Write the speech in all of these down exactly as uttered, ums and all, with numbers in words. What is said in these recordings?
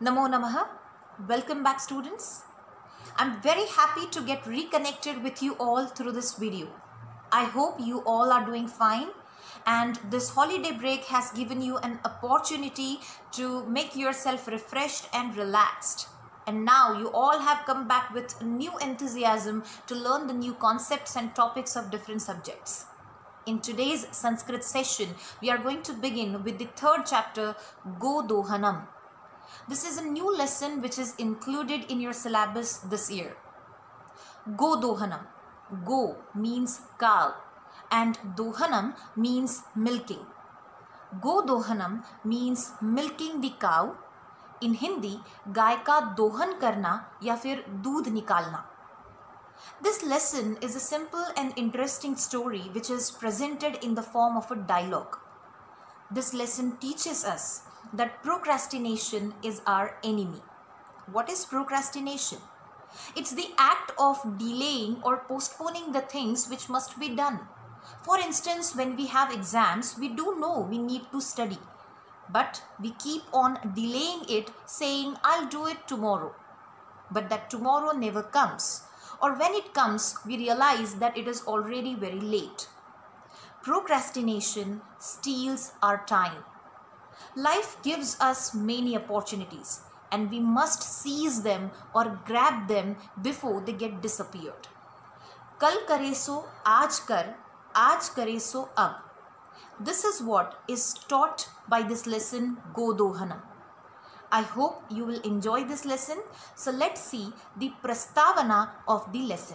Namo Namaha. Welcome back, students. I'm very happy to get reconnected with you all through this video. I hope you all are doing fine, and this holiday break has given you an opportunity to make yourself refreshed and relaxed. And now you all have come back with new enthusiasm to learn the new concepts and topics of different subjects. In today's Sanskrit session, we are going to begin with the third chapter, Go Dohanam. This is a new lesson which is included in your syllabus this year. Go Dohanam. Go means cow and Dohanam means milking. Go Dohanam means milking the cow. In Hindi, गाय का दोहन करना या फिर दूध निकालना. This lesson is a simple and interesting story which is presented in the form of a dialogue. This lesson teaches us that procrastination is our enemy. What is procrastination? It's the act of delaying or postponing the things which must be done. For instance, when we have exams, we do know we need to study, but we keep on delaying it, saying, I'll do it tomorrow. But that tomorrow never comes. Or when it comes, we realize that it is already very late. Procrastination steals our time. Life gives us many opportunities, and we must seize them or grab them before they get disappeared. Kal kare so aaj kar, aaj kare so ab. This is what is taught by this lesson, Go Dohanam. I hope you will enjoy this lesson. So let's see the prastavana of the lesson.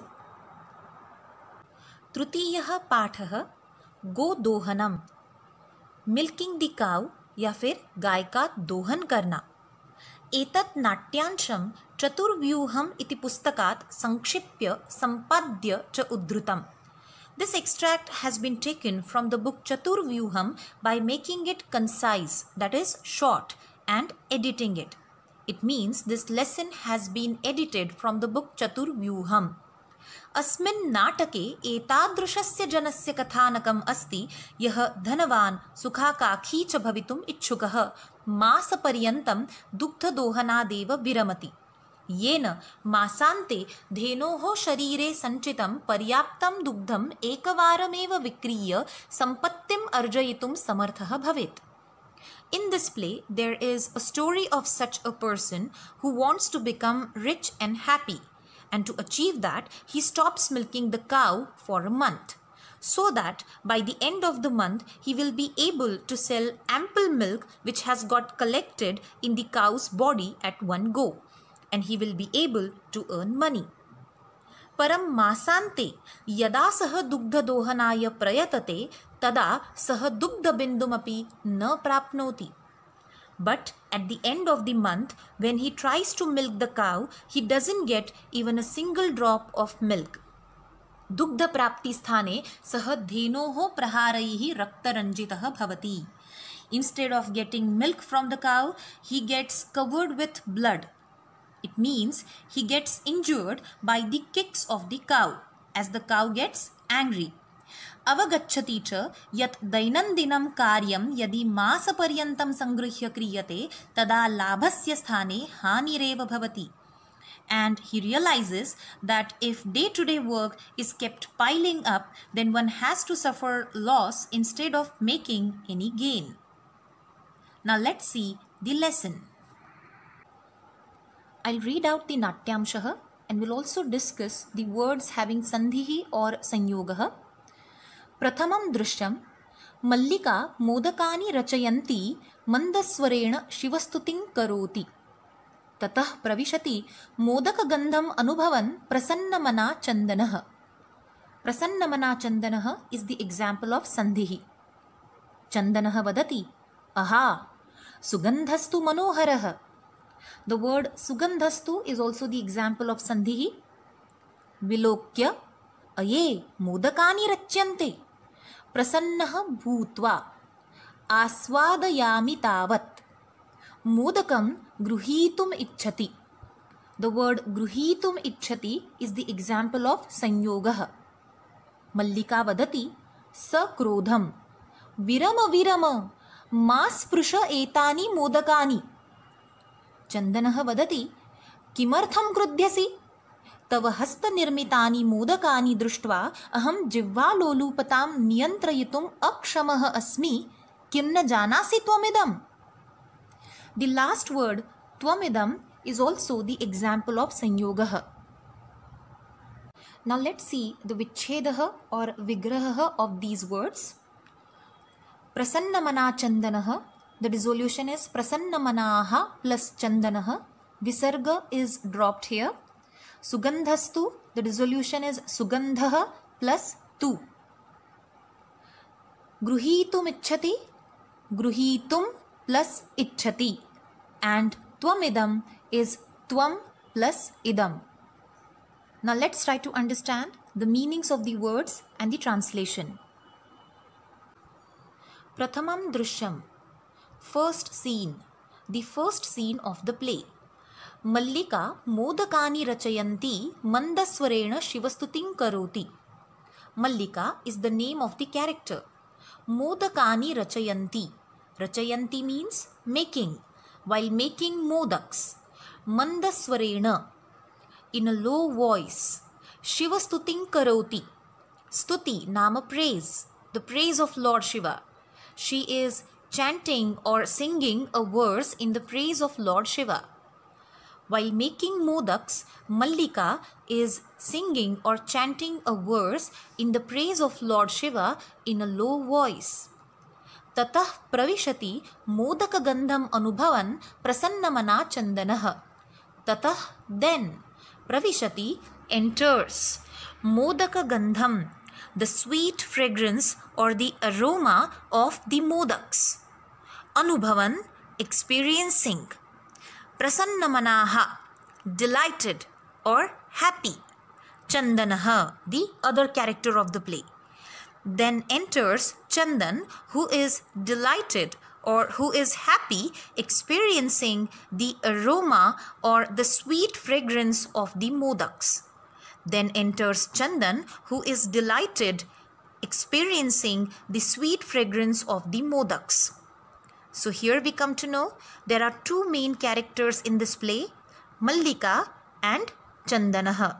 Trutiyah pathah Go Dohanam. Milking the cow या फिर गाय का दोहन करना. एतत् नाट्यांशं चतुर्व्यूहम् इति पुस्तकात् संक्षिप्य सम्पाद्य च उद्धृतम्. This extract has been taken from the book Chaturvyuham by making it concise, that is short, and editing it. It means this lesson has been edited from the book Chaturvyuham. अस्मिन् नाटके एतादृशस्य जनस्य कथानकम् अस्ति यः धनवान् सुखाकांक्षी च भवितुम् इच्छुकः मासपर्यन्तं दुग्धदोहनादेव विरमति, येन मासान्ते धेनोः शरीरे सञ्चितं पर्याप्तं दुग्धम् एकवारमेव विक्रीय सम्पत्तिम् अर्जयितुं समर्थः भवेत्. In this play, there is a story of such a person who wants to become rich and happy. And to achieve that, he stops milking the cow for a month, so that by the end of the month, he will be able to sell ample milk which has got collected in the cow's body at one go, and he will be able to earn money. Param masante yada sah dugdhadohanaya prayatate tada sah dugdhabindumapi na prapnoti. But at the end of the month, when he tries to milk the cow, he doesn't get even a single drop of milk. Dugdha prapti sthane sah dhenoho praharaihi raktaranjitah bhavati. Instead of getting milk from the cow, he gets covered with blood. It means he gets injured by the kicks of the cow, as the cow gets angry. अवगच्छति च यत् दैनन्दिनं कार्यं यदि मासपर्यन्तं संगृह्य क्रियते तदा लाभस्य स्थाने हानिरेव भवति. And he realizes that if day-to-day work is kept piling up, then one has to suffer loss instead of making any gain. Now let's see the lesson. I'll read out the Natyamshah and we'll also discuss the words having sandhihi or sanyogah. प्रथमं दृश्यं मल्लिका मोदकानि रचयन्ती मन्दस्वरेण शिवस्तुतिं करोति. ततः प्रविशति मोदकगन्धम् अनुभवन् प्रसन्नमना चन्दनः. प्रसन्नमना चन्दनः is the example of sandhihi. चन्दनः वदति aha सुगन्धस्तु Manohar. The word सुगन्धस्तु is also the example of sandhihi. विलोक्य अये मोदकानि रच्यन्ते. प्रसन्नः भूत्वा आस्वादयामि तावत्. मोदकं गृहीतुम् इच्छति. The word गृहीतुम् इच्छति is the example of संयोगः. मल्लिका वदति सक्रोधं विरम विरम मा स्पृश एतानि मोदकानि. चन्दनः वदति, किमर्थं क्रुध्यसि? तव हस्तनिर्मितानि मोदकानि दृष्ट्वा अहं जिह्वालोलुपतां नियन्त्रयितुम् अक्षमः अस्मि. किं न जानासि त्वमिदम्? The last word त्वमिदम् is also the example of sanyogah. Now let's see the vichhedah or vigrahah of these words. Prasannamana chandanah. The dissolution is prasannamanaha plus chandanah. Visarga is dropped here. Sugandhastu. The dissolution is sugandhah plus tu. Gruhitum ichhati. Gruhitum plus ichhati. And tvamidam is tvam plus idam. Now let's try to understand the meanings of the words and the translation. Prathamam drishyam. First scene. The first scene of the play. Mallika modakani rachayanti mandaswarena shivastutim karoti. Mallika is the name of the character. Modakani rachayanti. Rachayanti means making. While making modaks. Mandaswarena. In a low voice. Shivastutim karoti. Stuti, nama praise. The praise of Lord Shiva. She is chanting or singing a verse in the praise of Lord Shiva. While making modaks, Mallika is singing or chanting a verse in the praise of Lord Shiva in a low voice. Tatah pravishati modaka gandham anubhavan prasannamana chandanah. Tatah then pravishati enters modaka gandham, the sweet fragrance or the aroma of the modaks. Anubhavan, experiencing. Prasannamanaha, delighted or happy. Chandanaha, the other character of the play. Then enters Chandan, who is delighted or who is happy, experiencing the aroma or the sweet fragrance of the modaks. Then enters Chandan, who is delighted, experiencing the sweet fragrance of the modaks. So here we come to know there are two main characters in this play, Mallika and Chandanaha.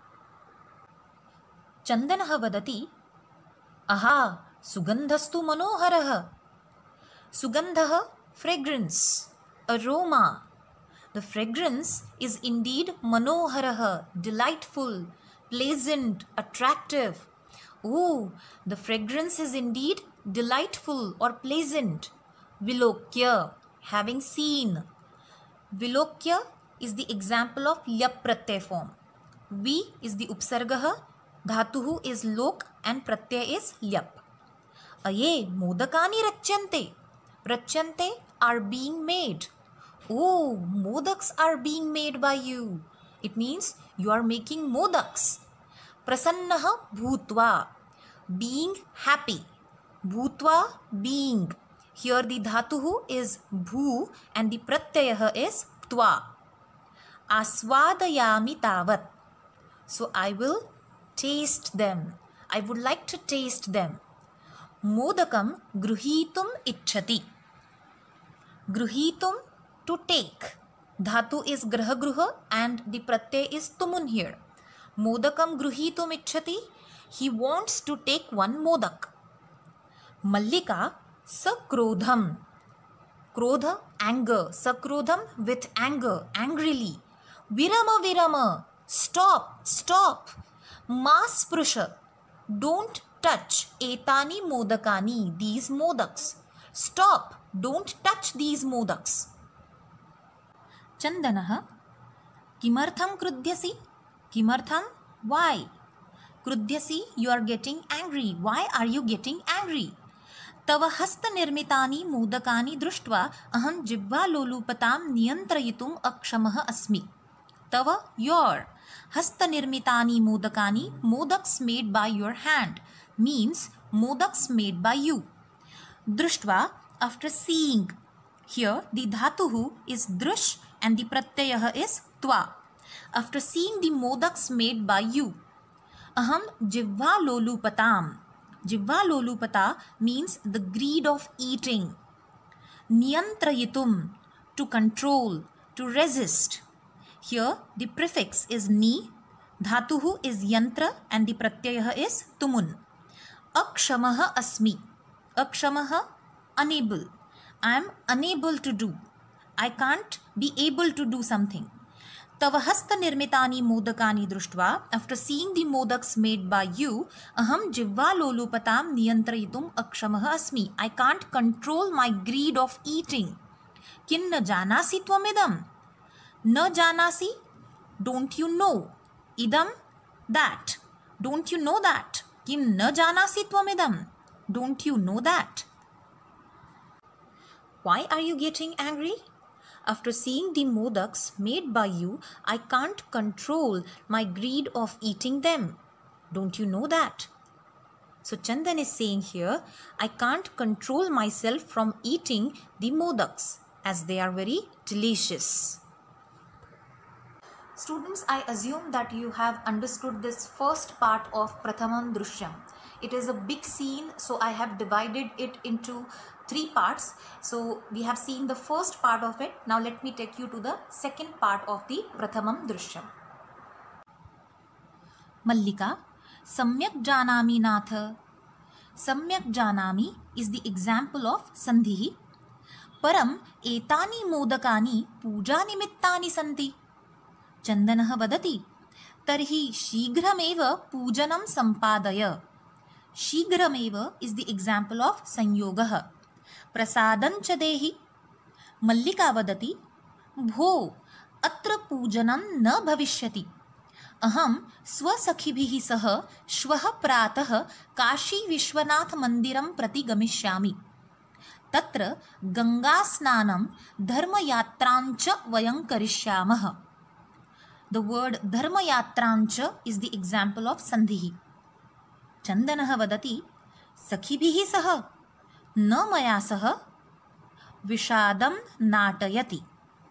Chandanaha vadati, aha, sugandhastu manoharaha. Sugandhaha, fragrance, aroma. The fragrance is indeed manoharaha, delightful, pleasant, attractive. Oh, the fragrance is indeed delightful or pleasant. Vilokya, having seen. Vilokya is the example of lyap pratyay form. Vi is the upsargaha, dhatuhu is lok and pratyay is lyap. Aye, modakani rachyante. Rachyante are being made. Oh, modaks are being made by you. It means you are making modaks. Prasannaha bhutva, being happy. Bhutva, being. Here the dhatuhu is bhu and the pratyayaha is tva. Aswadayami tavat. So I will taste them. I would like to taste them. Modakam gruhitum ichhati. Gruhitum, to take. Dhatu is grahagruha and the pratyay is tumun here. Modakam gruhitum ichhati. He wants to take one modak. Mallika sakrodham. Krodha, anger. Sakrodham, with anger, angrily. Virama virama. Stop, stop. Masprusha. Don't touch. Etani modakani. These modaks. Stop. Don't touch these modaks. Chandanaha. Kimartham krudhyasi. Kimartham, why? Krudhyasi, you are getting angry. Why are you getting angry? Tava hasta nirmitani modakani drushtva aham jibva lolupatam niyantrayitum akshamaha asmi. Tava, your. Hasta nirmitani modakani, modaks made by your hand, means modaks made by you. Drushtva, after seeing. Here the dhatuhu is drush and the pratyayaha is tva. After seeing the modaks made by you. Aham jivva lolupatam. Jivva lolupata means the greed of eating. Niyantrayitum, to control, to resist. Here the prefix is ni, dhatuhu is yantra, and the pratyaya is tumun. Akshamaha asmi. Akshamaha, unable. I am unable to do. I can't be able to do something. Tava hasta nirmitani modakani drushtva. After seeing the modaks made by you, aham jivva lolupatam niyantrayitum akshamaha asmi. I can't control my greed of eating. Kin na janasi tvamidam. Na janasi, don't you know. Idam, that. Don't you know that. Kim na janasi tvamidam. Don't you know that. Why are you getting angry? After seeing the modaks made by you, I can't control my greed of eating them. Don't you know that? So Chandan is saying here, I can't control myself from eating the modaks as they are very delicious. Students, I assume that you have understood this first part of Prathamam Drishyam. It is a big scene, so I have divided it into three parts. So we have seen the first part of it. Now let me take you to the second part of the Prathamam Drishyam. Mallika, Samyak Janami Natha. Samyak Janami is the example of Sandhi. Param etani modakani puja nimittani santi. Chandanaha vadati. Tarhi shigrameva pujanam sampadaya. Shigrameva is the example of Sanyogaha. Prasadancha dehi. Mallika vadati. Bho atra pujanam na bhavishyati. Aham swasakhibihi saha shvaha pratah Kashi Vishwanath Mandiram prati gamishyami. Tatra Ganga Snanam Dharma Yatrancha Vayam Karishyamah. The word Dharma Yatrancha is the example of Sandhihi. Chandanaha vadati Sakhibihi saha na maya saha Vishadam natayati.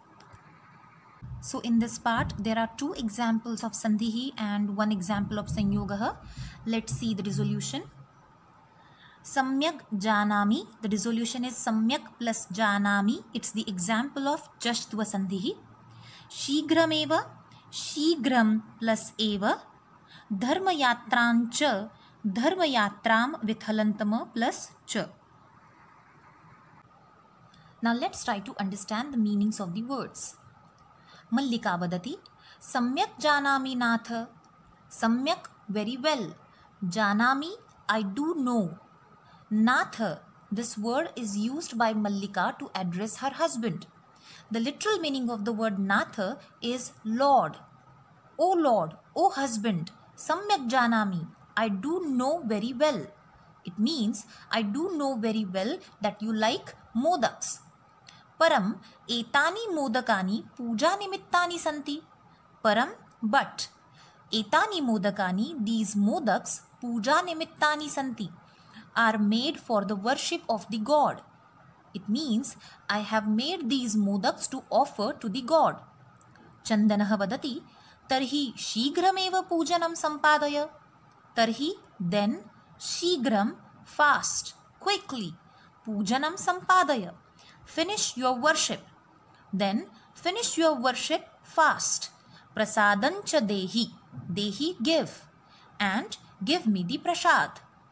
So in this part there are two examples of Sandhihi and one example of Sanyogaha. Let's see the resolution. Samyak Janami, the resolution is Samyak plus Janami. It's the example of Jashtva Sandhihi. Shigrameva, Shigram plus Eva. Dharma Yatrancha, Dharma Yatram with Halantama plus Cha. Now let's try to understand the meanings of the words. Mallika vadati, Samyak Janami Natha. Samyak, very well. Janami, I do know. Natha, this word is used by Mallika to address her husband. The literal meaning of the word Natha is Lord. O Lord, O husband, Samyak Janami, I do know very well. It means I do know very well that you like modaks. Param etani modakani puja nimittani santi. Param, but. Etani modakani, these modaks, puja nimittani santi, are made for the worship of the god. It means I have made these modaks to offer to the god. Chandanaha vadati, tarhi shigrameva pujanam sampadaya. Tarhi, then, shigram, fast, quickly, pujanam sampadaya. Finish your worship. Then finish your worship fast. Prasadancha dehi. Dehi, give. And give me the prasad.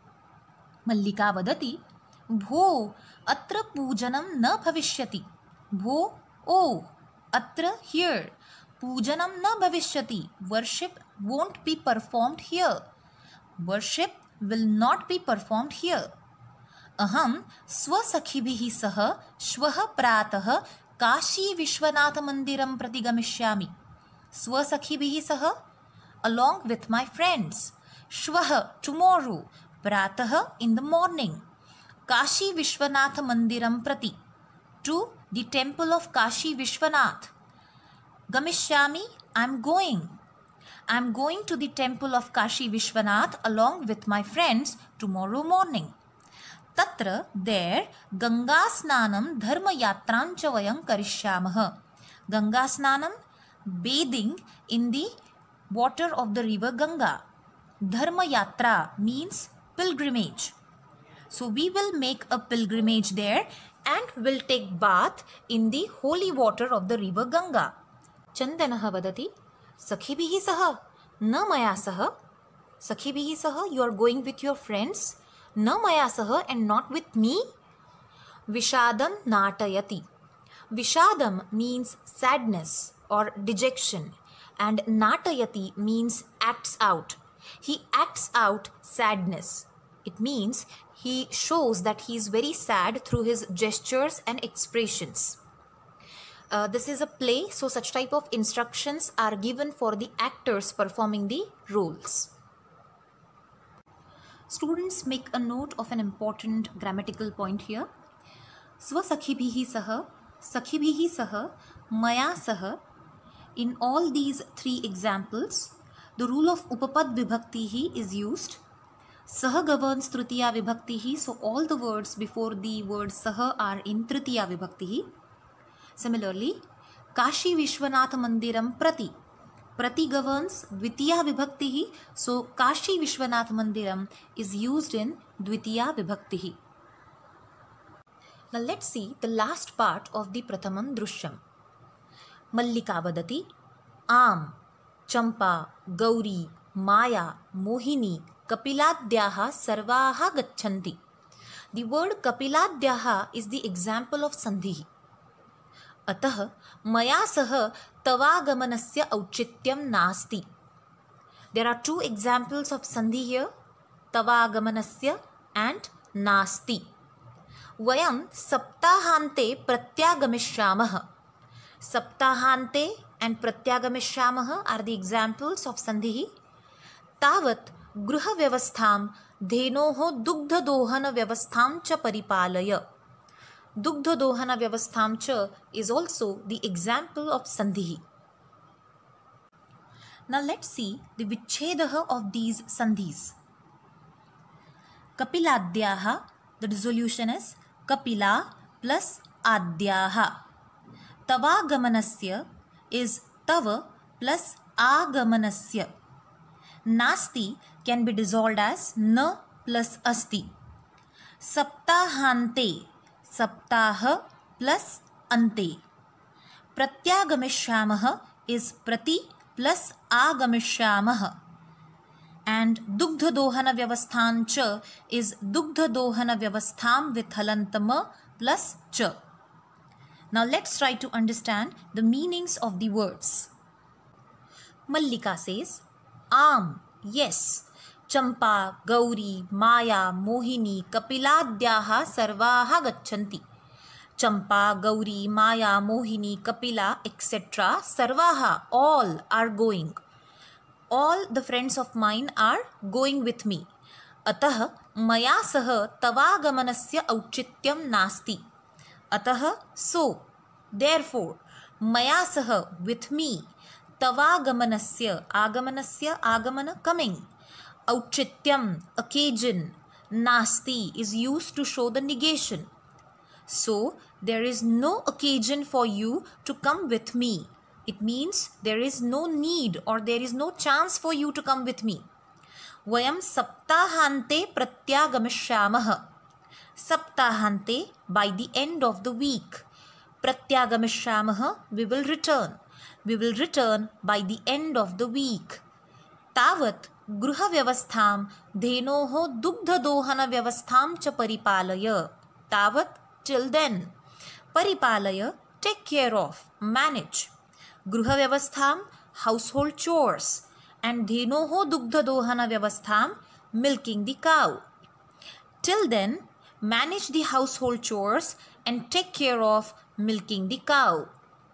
Mallika vadati. Bho atra pujanam na bhavishyati. Bho, oh, atra, here. Pujanam na bhavishyati. Worship won't be performed here. Worship will not be performed here. Aham swasakhibihi saha shvaha pratah Kashi Vishwanath Mandiram prati gamishyami. Swasakhibihi saha, along with my friends. Shvaha, tomorrow. Pratah, in the morning. Kashi Vishwanath Mandiram prati, to the temple of Kashi Vishwanath. Gamishyami, I am going. I am going to the temple of Kashi Vishwanath along with my friends tomorrow morning. Tatra, there, Ganga Snanam Dharma Yatrancha Vayam Karishyamah. Ganga Snanam, bathing in the water of the river Ganga. Dharma Yatra means pilgrimage. So we will make a pilgrimage there and will take bath in the holy water of the river Ganga. Chandanah vadati, Sakhibihi saha, na maya saha. Sakhibihi saha, you are going with your friends. Na maya saha, and not with me. Vishadam natayati. Vishadam means sadness or dejection, and natayati means acts out. He acts out sadness. It means he shows that he is very sad through his gestures and expressions. Uh, this is a play, so such type of instructions are given for the actors performing the roles. Students, make a note of an important grammatical point here. Swasakhibihi saha, Sakhibihi saha, Maya saha. In all these three examples, the rule of Upapad Vibhaktihi is used. Saha governs Tritiya Vibhaktihi, so all the words before the word Saha are in Tritiya Vibhaktihi. Similarly, Kashi Vishwanath Mandiram Prati. Prati governs Dvitiya Vibhaktihi, so Kashi Vishwanath Mandiram is used in Dvitiya Vibhaktihi. Now let's see the last part of the Prathamam Drishyam. Mallika vadati, Am, Champa, Gauri, Maya, Mohini, Kapiladhyaha sarvaha gacchanti. The word Kapiladhyaha is the example of Sandhi. Atah maya saha tavagamanasya auchityam nasti. There are two examples of Sandhi here, tavagamanasya and nasti. Vayam saptahante pratyagamishyamah. Saptahante and pratyagamishyamah are the examples of Sandhi. Tavat gruha vyavastham dhenoho dugdha dohana vyavastham cha paripalaya. Dugdha dohana vyavastham cha is also the example of Sandhi. Now let's see the vichhedaha of these Sandhis. Kapiladhyaha, the dissolution is Kapila plus Adhyaha. Tavagamanasya is Tava plus Agamanasya. Nasti can be dissolved as Na plus Asti. Saptahante, Saptaha plus Ante. Pratyagamishyamah is Prati plus Agamishyamah. And Dugdha Dohana Vyavastham cha is Dugdha Dohana Vyavastham with Halantama plus cha. Now let's try to understand the meanings of the words. Mallika says, Am, yes. Champa, Gauri, Maya, Mohini, Kapiladhyaha sarvaha gacchanti. Champa, Gauri, Maya, Mohini, Kapila, et cetera. Sarvaha, all are going. All the friends of mine are going with me. Atah maya saha tavagamanasya auchityam nasti. Atah, so, therefore, maya saha, with me, tavagamanasya, agamanasya, agamana, coming. Auchityam, occasion, nasti is used to show the negation. So, there is no occasion for you to come with me. It means there is no need or there is no chance for you to come with me. Vayam saptahante pratyagamishyamah. Saptahante, by the end of the week. Pratyagamishyamah, we will return. We will return by the end of the week. Tavat gruha vyavastham dhenoho dugdha dohana vyavastham cha paripalaya. Tavat, till then. Paripalaya, take care of, manage. Gruha vyavastham, household chores. And dhenoho dugdha dohana vyavastham, milking the cow. Till then, manage the household chores and take care of milking the cow.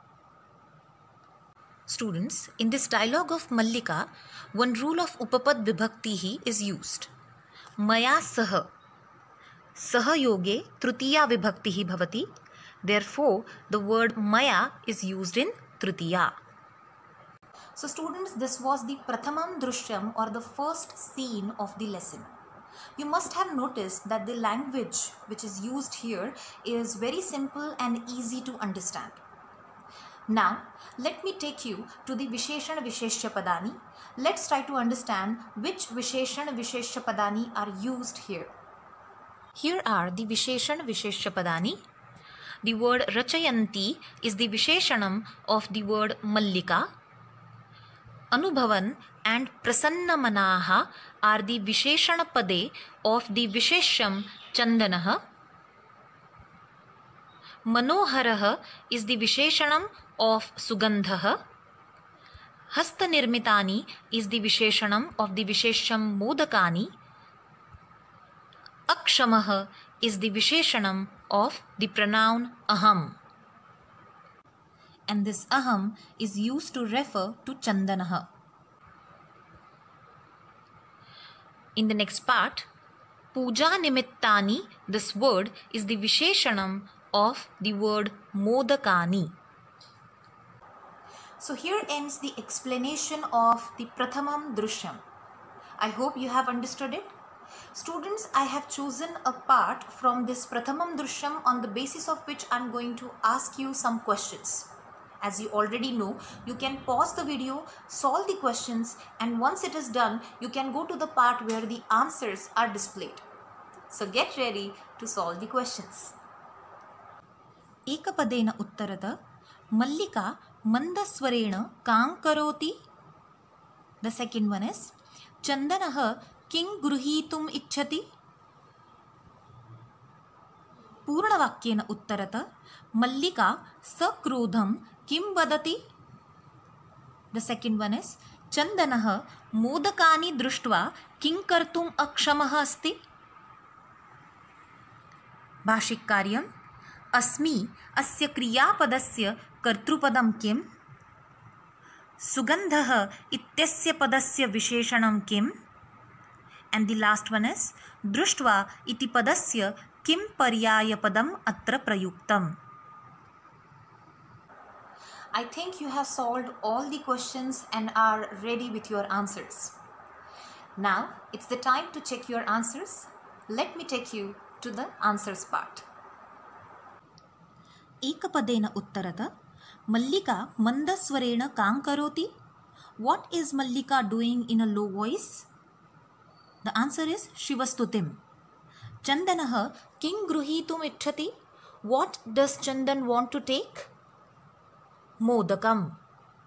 Students, in this dialogue of Mallika, one rule of Upapad Vibhaktihi is used. Maya saha. Saha yoge tritiya vibhaktihi bhavati. Therefore, the word Maya is used in Tritiya. So students, this was the Prathamam Drishyam or the first scene of the lesson. You must have noticed that the language which is used here is very simple and easy to understand. Now, let me take you to the Visheshana Visheshya Padani. Let's try to understand which Visheshana Visheshya Padani are used here. Here are the Visheshana Visheshya Padani. the word rachayanti is the visheshanam of the word mallika. Anubhavan and prasannamanaha are the visheshana pade of the vishesham chandanaha. Manoharaha is the visheshanam of sugandhaha. Hastanirmitani is the visheshanam of the vishesham modakani. Akshamaha is the visheshanam of the pronoun aham. And this aham is used to refer to chandanaha. In the next part, puja nimittani, this word is the visheshanam of the word modakani. So here ends the explanation of the Prathamam Drishyam. I hope you have understood it. Students, I have chosen a part from this Prathamam Drishyam on the basis of which I am going to ask you some questions. As you already know, you can pause the video, solve the questions, and once it is done, you can go to the part where the answers are displayed. So get ready to solve the questions. Ekapadena uttarata Mallika mandaswarena kaam karoti. The second one is Chandanaha king gruhitum ichchati. Purnavakyena uttarata Mallika sakrodham kim vadati. The second one is Chandanaha modakani drushtva king kartum akshamaha asti. Bhashik karyam अस्मि अस्य क्रियापदस्य कर्तृपदं किम्? सुगन्धः इत्यस्य पदस्य विशेषणं किम्? And the last one is दृष्ट्वा इति पदस्य किं पर्यायपदम् अत्र प्रयुक्तम्? I think you have solved all the questions and are ready with your answers. Now it's the time to check your answers. Let me take you to the answers part. Ekapadena uttarata Mallika mandaswarena kaam karoti. What is Mallika doing in a low voice? The answer is Shivastutim. Chandanaha king gruhitum ichchati. What does Chandan want to take? Modakam.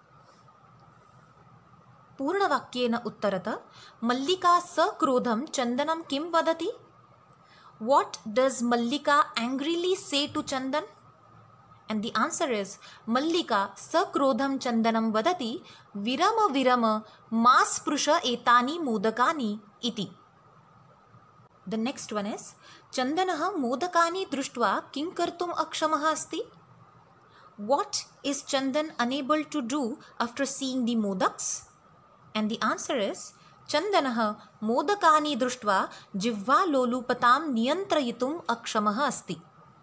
Purnavakyena uttarata Mallika sakrodham Chandanam kim vadati. What does Mallika angrily say to Chandan? And the answer is Mallika sakrodham Chandanam vadati virama virama mas prusha etani modakani iti. The next one is Chandanaha modakani drushtva king kartum akshamaha asti. What is Chandan unable to do after seeing the modaks? And the answer is Chandanaha modakani drushtva jivva lolupatam niyantrayitum akshamaha asti.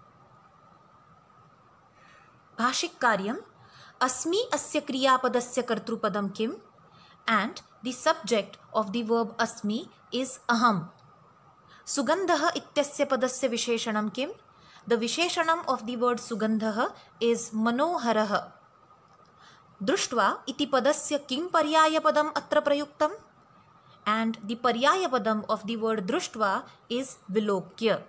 Bhashik karyam asmi asya kriyapadasya kartrupadam kim, and the subject of the verb asmi is aham. Sugandhaha ityasya padasya visheshanam kim. The visheshanam of the word sugandhaha is manoharaha. Drushtva iti padasya kim paryayapadam atra prayuktam, and the paryayapadam of the word drushtva is vilokya.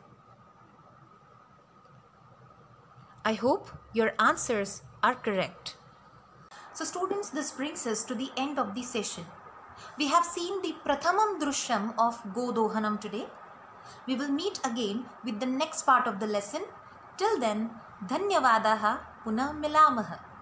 I hope your answers are correct. So students, this brings us to the end of the session. We have seen the Prathamam Drishyam of Godohanam today. We will meet again with the next part of the lesson. Till then, Dhanyavadaha Punah Milamaha.